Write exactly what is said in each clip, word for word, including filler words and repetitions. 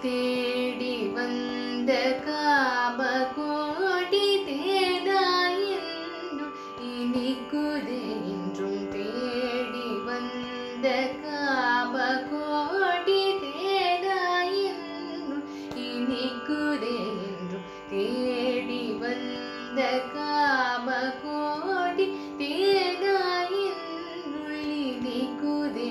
தேடி வந்த காமகோடி தேனாயின்றும் இனிக்குதே என்றும் தேடி வந்த காமகோடி தேனாயின்றும் இனிக்குதே என்றும் தேடி வந்த காமகோடி தேனாயின்றும் இனிக்குதே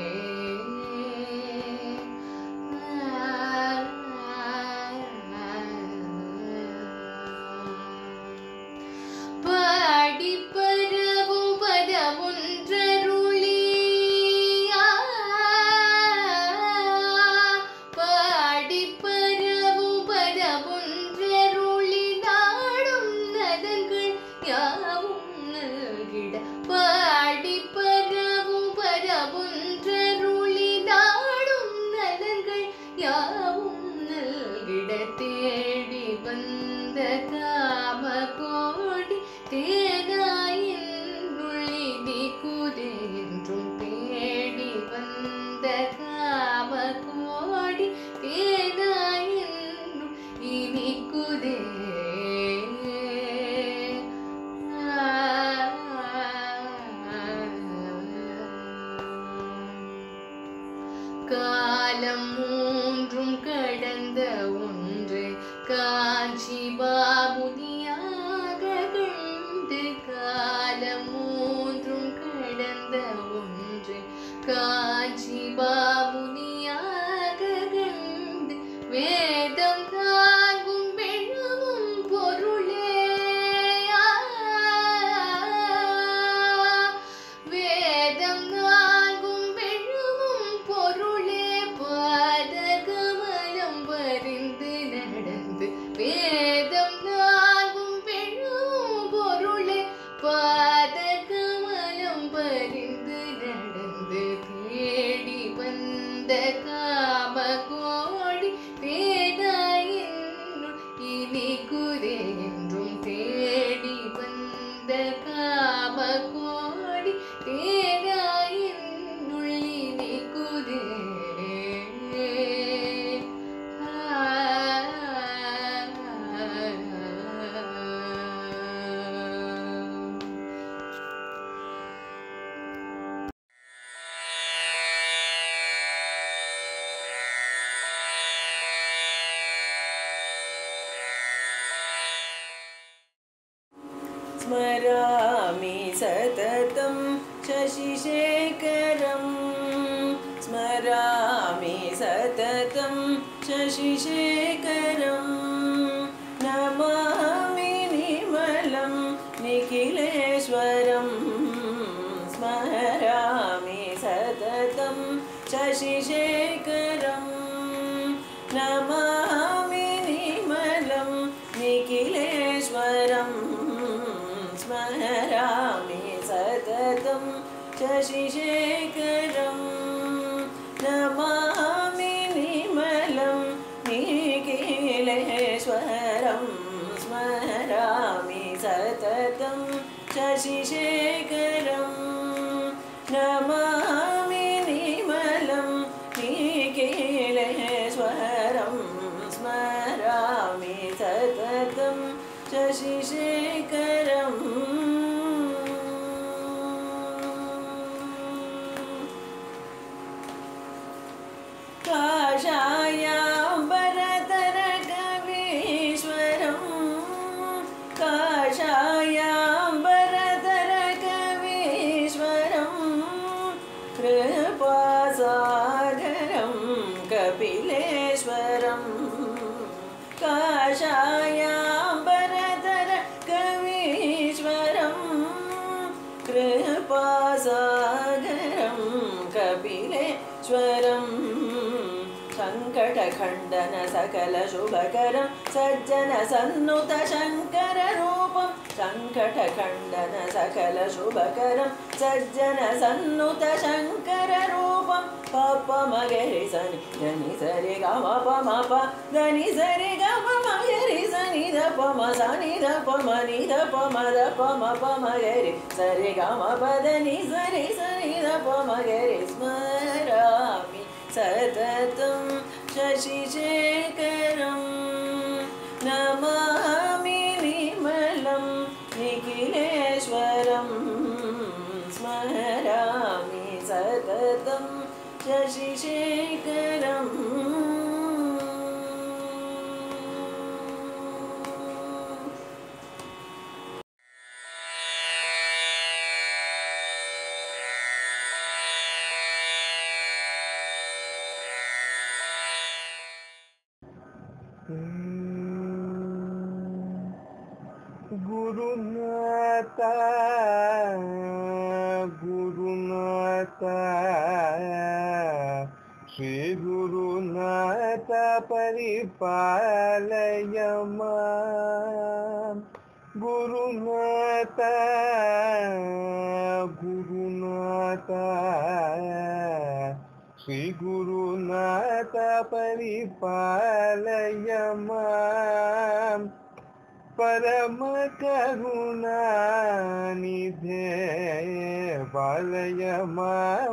தேடி வந்த காமகோடி தேனாயின்றும் இனிக்குதே என்றும் தேடி வந்த காமகோடி தேனாயின்றும் இனிக்குதே காலம் மூன்றும் கடந்த ஒன்று காஞ்சி பாமுனியாக கண்டு காலம் மூன்றும் கடந்த ஒன்று காஞ்சி பாமுனியாக கண்டு வேதம் தாங்கும் பெண்ணும் பொருளே வேதம் தாங்கும் பெண்ணும் பொருளே பாதகமலம் வரிந்து நடந்து வேதம் தாங்கும் பெண்ணும் பொருளே பாதகமலம் வரிந்து நடந்து தேடி வந்த காமகோடி தேனாயின்றும் இனிக்குதே என்றும் தேடி வந்த காமகோடி தேனாயின்றும் இனிக்குதே स्मरामि सततं शशिशेखरं स्मरामि सततं शशिशेखरं नमामि निर्मलं निखिलेश्वरं स्मरामि सततं शशिशेखरं नमामि निर्मलं निखिलेश्वरं स्मरामि सततं शशिशेखरं नमामि निर्मलं निखिलेश्वरं स्मरामि सततं शशिशेखरं नमामि निर्मलं निखिलेश्वरं स्मरामि सततं शशिशेखरं काषायाम्बरधरकवीश्वरं काषायाम्बरधरकवीश्वरं कृपासागरं कपिलेश्वरं काषायाम्बरधरकवीश्वरं कृपासागरं कपिलेश्वरं संकटखण्डन सकल शुभकरं सज्जन सन्नुत शंकर रूपं संकटखण्डन सकल शुभकरं सज्जन सन्नुत शंकर रूपं पप मगरि सनि धनि सरि ग म प म प धनि सरि ग म मगरि सनि ध प म सनि ध प म नि ध प म ध प म प मगरि सरि ग म प धनि सरि सनि ध प मगरि स्मरामि सततं शशिशेखरं नमामि विमलं निखिलेश्वरं स्मरामि सततं शशिशेखरम् गुरुनाथ गुरुनाथ श्री गुरुनाथ परिपालय मां गुरुनाथ गुरुनाथ श्री गुरुनाथ परिपालय मां परम करुणा निधे पालय मां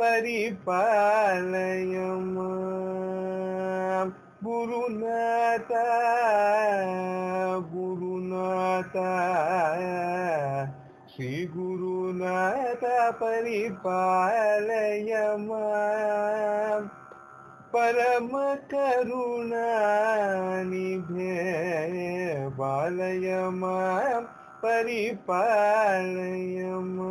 परिपालय मां गुरुनाथ गुरुनाथ श्री गुरुनाथ परिपालय मां परम करुणा निधे पालय मां परिपालय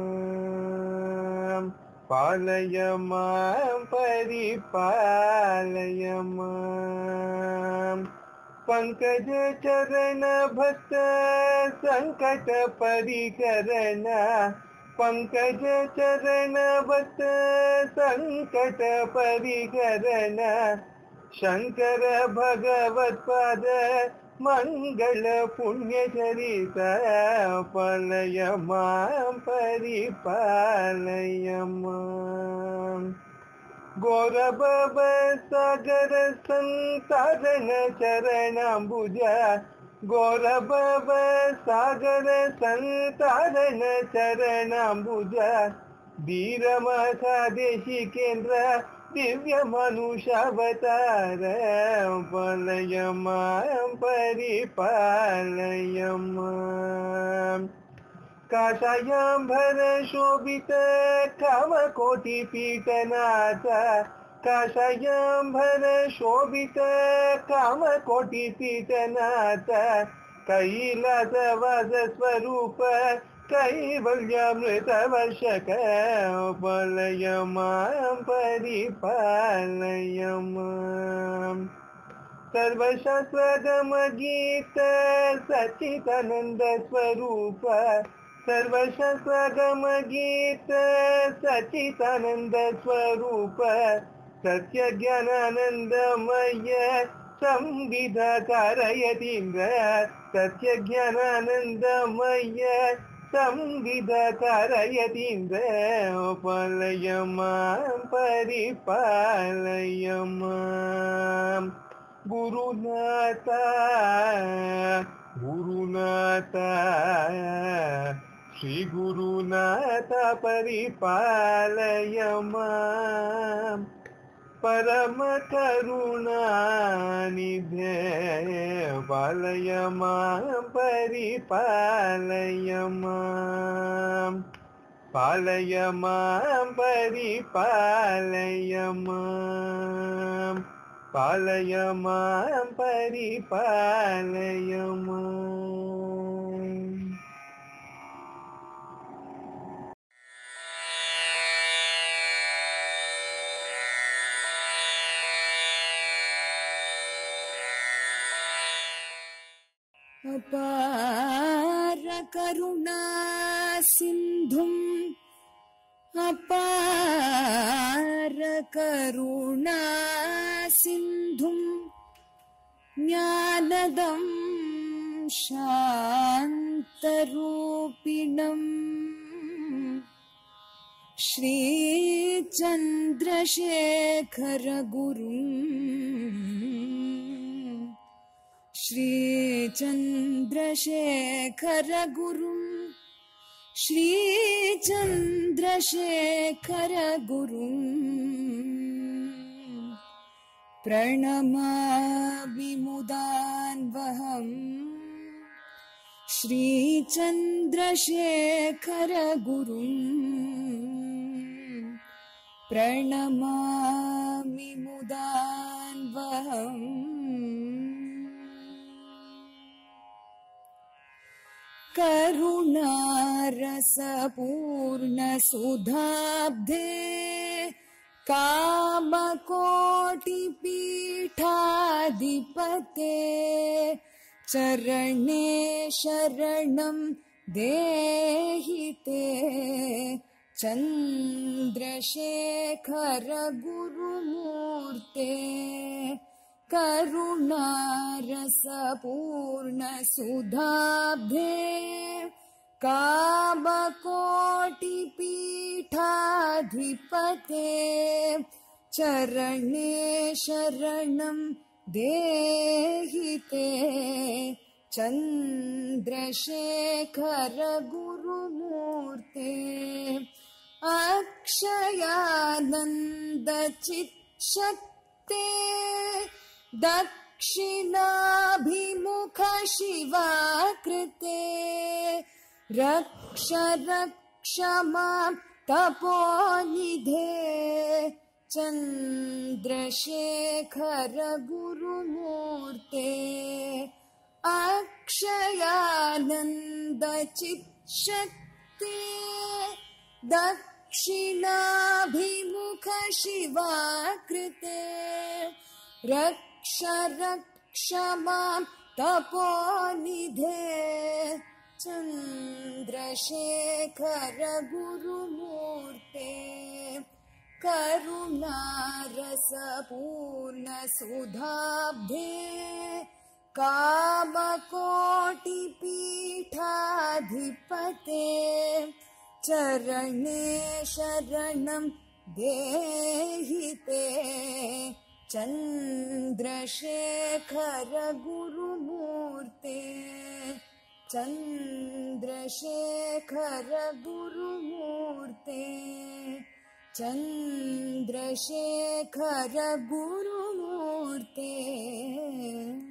मां पालय मां परिपालय मां पंकज चरण भक्त संकट परिकरण पंकज चरण भक्त संकट परिकरण शंकर भगवत्पाद मंगल पुण्य चरित पालय मां परिपालय मां गौरभव सागर संतारण चरणाम्बुज गौरभव सागर संतारण चरणाम्बुज धीरमथा देशिकेन्द्र दिव्य मनुष्यावतार पालय मां परिपालय मां काषायाम्बर शोभित कामकोटि पीठनाथ काषायाम्बर शोभित कामकोटि पीठनाथ कैलासवास स्वरूप कैवल्यामृत वर्षक पालय मां परिपालय मां सर्वशास्त्रगम गीत सच्चिदानंद स्वरूप सर्वशास्त्रगम गीत सच्चिदानंद स्वरूप सत्य ज्ञानानंदमय संविध कारयतीन्द्र सत्य ज्ञानानंदमय संविध कारयतीन्द्र पालय मां परिपालय मां गुरुनाथ गुरुनाथ श्री गुरुनाथ परिपालय मां परम करुणा निधे पालय मां परिपालय मां पालय मां परिपालय मां पालय मां परिपालय मां अपार करुणा सिन्धुम् अपार करुणा सिन्धुम् ज्ञानदं शान्तरूपिणम् श्रीचन्द्रशेखर गुरुम् श्रीचन्द्रशेखर गुरुम् श्रीचन्द्रशेखर गुरुम् प्रणमामि मुदान्वहम् श्रीचन्द्रशेखरगुरुम् प्रणमामि मुदान्वहम् करुणारसपूर्णसुधाब्धे कामकोटिपीठाधिपते चरणे शरणं देहि ते चन्द्रशेखर गुरुमूर्ते करुणारसपूर्णसुधाब्धे कामकोटिपीठाधिपते चरणे शरणं देहि ते चन्द्रशेखर गुरुमूर्ते अक्षयानन्दचित्शक्ते दक्षिणाभिमुख शिवाकृते रक्ष रक्ष मां तपोनिधे चन्द्रशेखर गुरुमूर्ते अक्षयानन्दचित्शक्ते दक्षिणाभिमुख शिवाकृते रक्ष रक्ष मां तपोनिधे चन्द्रशेखर गुरुमूर्ते करुणारसपूर्णसुधाब्धे कामकोटिपीठाधिपते चरणे शरणं देहि ते चन्द्रशेखर गुरुमूर्ते चन्द्रशेखर गुरुमूर्ते चन्द्रशेखर गुरुमूर्ते।